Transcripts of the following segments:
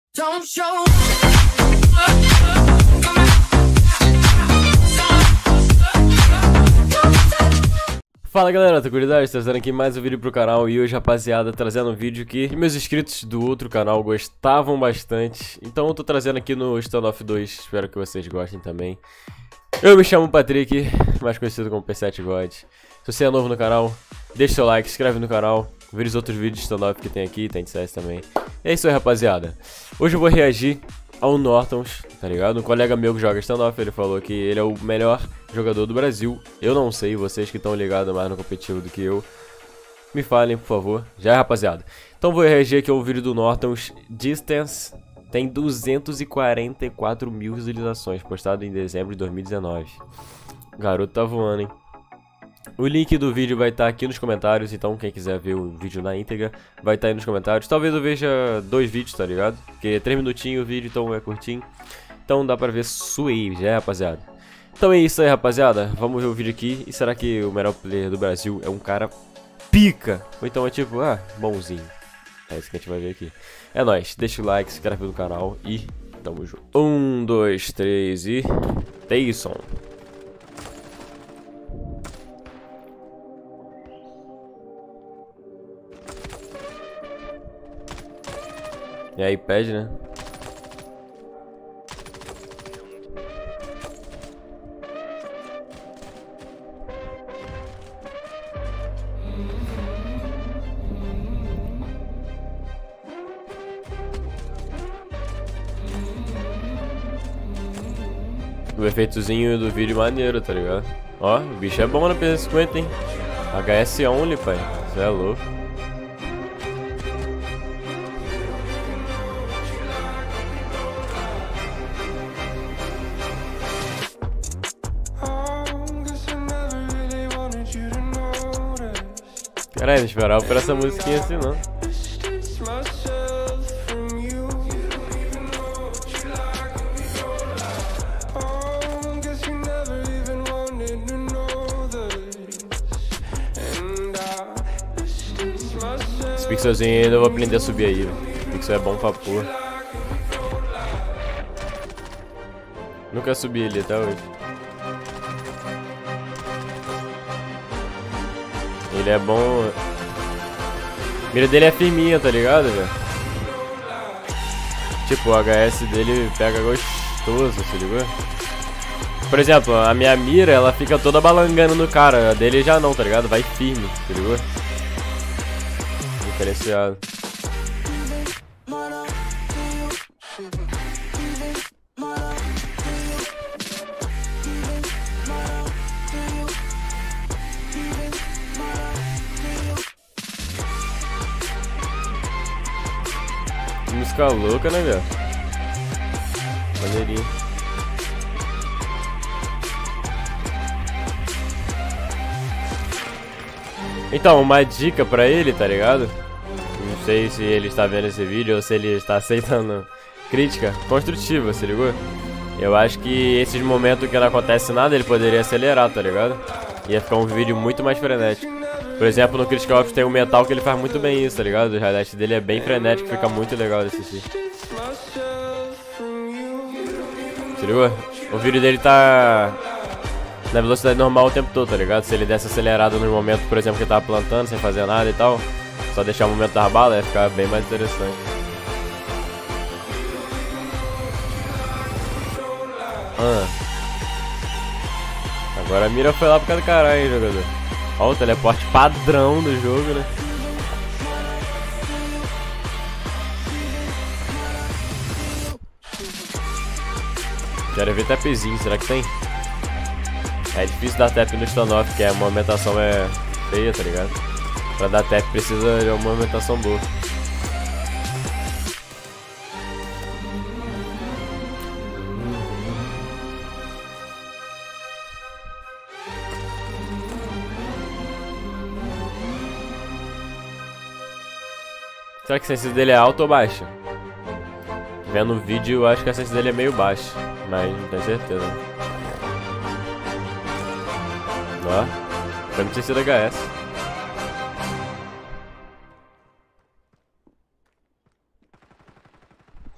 Don't show. Fala galera, tranquilidade, trazendo aqui mais um vídeo pro canal. E hoje, rapaziada, trazendo um vídeo que meus inscritos do outro canal gostavam bastante. Então eu tô trazendo aqui no Standoff 2, espero que vocês gostem também. Eu me chamo Patrick, mais conhecido como P7 God. Se você é novo no canal, deixa seu like, se inscreve no canal, vê os outros vídeos de Standoff que tem aqui, tem de CS também. É isso aí, rapaziada. Hoje eu vou reagir ao Nortons, tá ligado? Um colega meu que joga Standoff, ele falou que ele é o melhor jogador do Brasil. Eu não sei, vocês que estão ligados mais no competitivo do que eu, me falem, por favor. Já é, rapaziada. Então vou reagir aqui ao vídeo do Nortons Distance. Tem 244 mil visualizações, postado em dezembro de 2019. O garoto tá voando, hein? O link do vídeo vai estar aqui nos comentários, então quem quiser ver o vídeo na íntegra vai estar aí nos comentários. Talvez eu veja 2 vídeos, tá ligado? Porque 3 minutinhos o vídeo, então é curtinho. Então dá pra ver suave, já é, rapaziada. Então é isso aí, rapaziada. Vamos ver o vídeo aqui. E será que o melhor player do Brasil é um cara pica? Ou então é tipo, bonzinho? É isso que a gente vai ver aqui. É nóis, deixa o like, se inscreve no canal e tamo junto. 1, 2, 3 e... Tayson. E aí, pede, né? O efeitozinho do vídeo maneiro, tá ligado? Ó, o bicho é bom na P50, hein? HS only, pai. Você é louco. Caralho, não esperava por essa musiquinha assim, não. Esse pixelzinho ainda eu vou aprender a subir aí, velho. O pixel é bom pra porra. Nunca subi ele até hoje. Ele é bom. A mira dele é firminha, tá ligado, velho? Tipo, o HS dele pega gostoso, se ligou? Por exemplo, a minha mira, ela fica toda balangando no cara. A dele já não, tá ligado? Vai firme, se ligou? Diferenciado. Música louca, né, velho? Maneirinho. Então, uma dica pra ele, tá ligado? Não sei se ele está vendo esse vídeo ou se ele está aceitando crítica construtiva, se ligou? Eu acho que esses momentos que não acontece nada, ele poderia acelerar, tá ligado? Ia ficar um vídeo muito mais frenético. Por exemplo, no Critical Ops tem um Metal que ele faz muito bem isso, tá ligado? O highlight dele é bem frenético, fica muito legal de assistir. Se ligou? O vídeo dele tá na velocidade normal o tempo todo, tá ligado? Se ele desse acelerado no momento, por exemplo, que ele tava plantando, sem fazer nada e tal, só deixar o momento da bala, ia ficar bem mais interessante. Agora a mira foi lá pro cara do caralho, hein, jogador. Ó, o teleporte padrão do jogo, né? Quero ver tapzinho, será que tem? É difícil dar tap no Standoff, porque a movimentação é feia, tá ligado? Pra dar tap precisa de uma movimentação boa. Será que a sensibilidade dele é alta ou baixa? Vendo o vídeo, eu acho que a sensibilidade dele é meio baixa, mas não tenho certeza. Ó, pra mim tinha sido HS.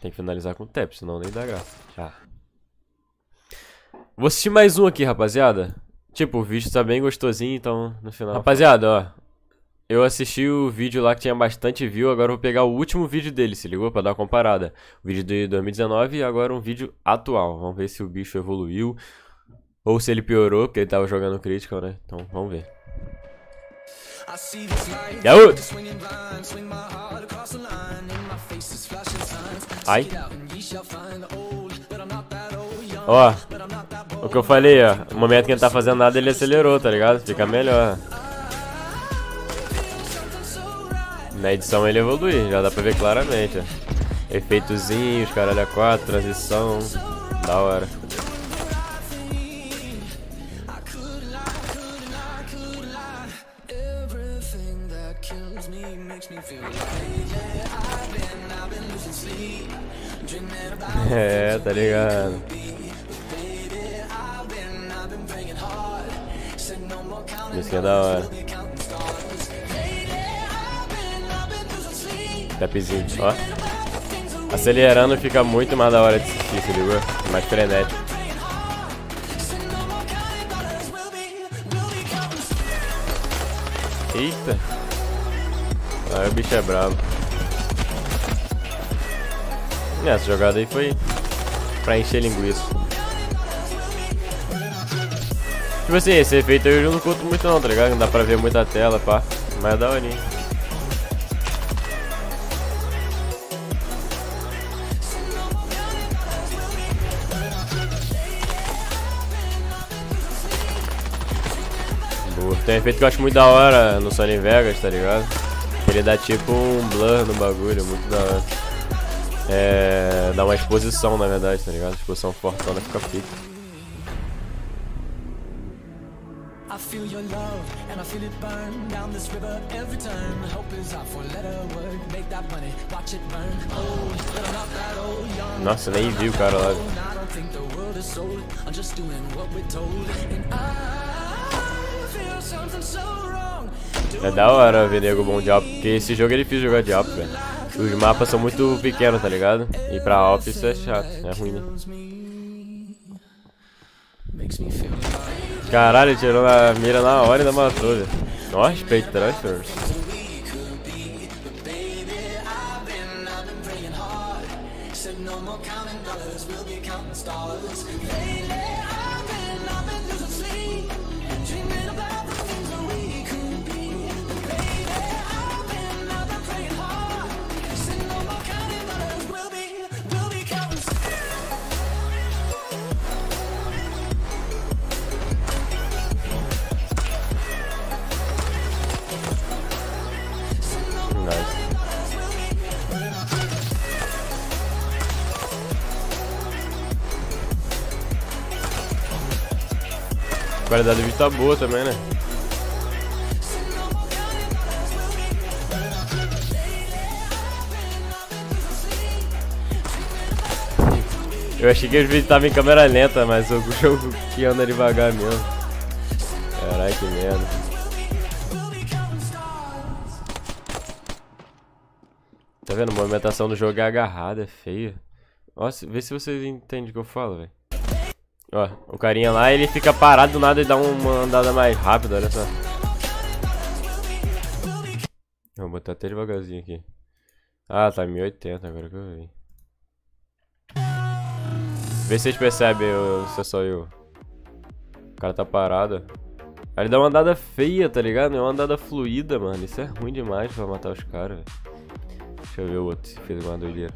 Tem que finalizar com o tap, senão nem dá graça. Já. Vou assistir mais um aqui, rapaziada. Tipo, o vídeo tá bem gostosinho, então no final... Rapaziada, ó. Eu assisti o vídeo lá que tinha bastante view, agora eu vou pegar o último vídeo dele, se ligou? Pra dar uma comparada. O vídeo de 2019 e agora um vídeo atual. Vamos ver se o bicho evoluiu ou se ele piorou, porque ele tava jogando Critical, né? Então, vamos ver. Yaú! Ai. Ó, o que eu falei, ó. No momento que ele tá fazendo nada, ele acelerou, tá ligado? Fica melhor. Na edição ele evolui, já dá pra ver claramente, ó. Efeitozinhos, caralho a 4, transição. Da hora. É, tá ligado. Isso que é da hora. Tapzinho, ó. Acelerando fica muito mais da hora de assistir, se ligou? Mais frenético. Eita. Aí o bicho é brabo. Essa jogada aí foi pra encher linguiça. Tipo assim, esse efeito eu não curto muito não, tá ligado? Não dá pra ver muita tela, pá. Mas é da horinha. Tem um efeito que eu acho muito da hora no Sony Vegas, tá ligado? Ele dá tipo um blur no bagulho, muito da hora. É... dá uma exposição, na verdade, tá ligado? Exposição fortona fica pica. Nossa, nem vi o cara lá. É da hora ver nego bom de Alp, porque esse jogo é difícil jogar de Alp, velho. Os mapas são muito pequenos, tá ligado? E pra Alp isso é chato, é ruim, né? Caralho, ele tirou a mira na hora e ainda matou, velho. Nossa, Spade Transfers. A qualidade do vídeo tá boa também, né? Eu achei que o vídeo tava em câmera lenta, mas o jogo que anda devagar mesmo. Caralho, que merda. Tá vendo? A movimentação do jogo é agarrada, é feia. Nossa, vê se vocês entendem o que eu falo, velho. Ó, o carinha lá, ele fica parado do nada e dá uma andada mais rápida, olha só. Vou botar até devagarzinho aqui. Ah, tá 1080 agora que eu vi. Vê se vocês percebem, se é só eu. O cara tá parado. Aí ele dá uma andada feia, tá ligado? Não é uma andada fluida, mano. Isso é ruim demais pra matar os caras, velho. Deixa eu ver o outro se fez uma doideira.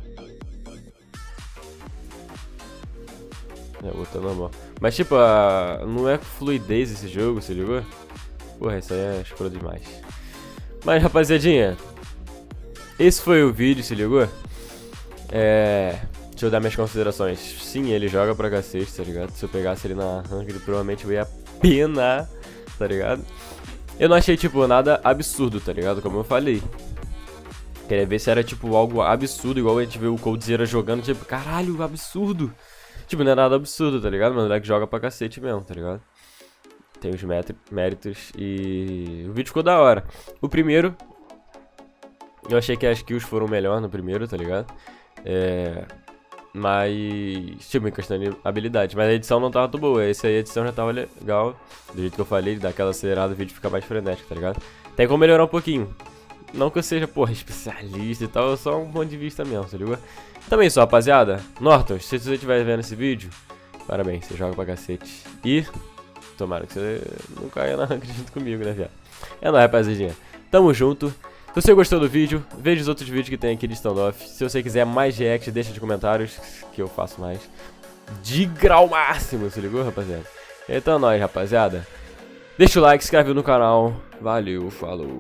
É, o outro é normal. Mas tipo, não é fluidez esse jogo, se ligou? Porra, isso aí é escroto demais. Mas rapaziadinha, esse foi o vídeo, se ligou? Deixa eu dar minhas considerações. Sim, ele joga pra cacete, tá ligado? Se eu pegasse ele na ranked, provavelmente eu ia penar, tá ligado? Eu não achei, tipo, nada absurdo, tá ligado? Como eu falei. Queria ver se era, tipo, algo absurdo, igual a gente vê o Coldzera jogando, tipo, caralho, absurdo. Tipo, não é nada absurdo, tá ligado? Mas o moleque joga pra cacete mesmo, tá ligado? Tem os méritos e... o vídeo ficou da hora. O primeiro... eu achei que as kills foram melhor no primeiro, tá ligado? Mas, tipo, em questão de habilidade. Mas a edição não tava tão boa. Esse aí a edição já tava legal. Do jeito que eu falei, dá aquela acelerada, o vídeo fica mais frenético, tá ligado? Tem como melhorar um pouquinho. Não que eu seja, porra, especialista e tal, é só um ponto de vista mesmo, tá ligado? Também só, rapaziada. Norton, se você estiver vendo esse vídeo, parabéns, você joga pra cacete. E tomara que você não caia na rank junto comigo, né, viado? É nóis, rapaziadinha. Tamo junto. Se você gostou do vídeo, veja os outros vídeos que tem aqui de standoff. Se você quiser mais react, deixa nos comentários, que eu faço mais. De grau máximo, se ligou, rapaziada? Então é nóis, rapaziada. Deixa o like, se inscreve no canal. Valeu, falou.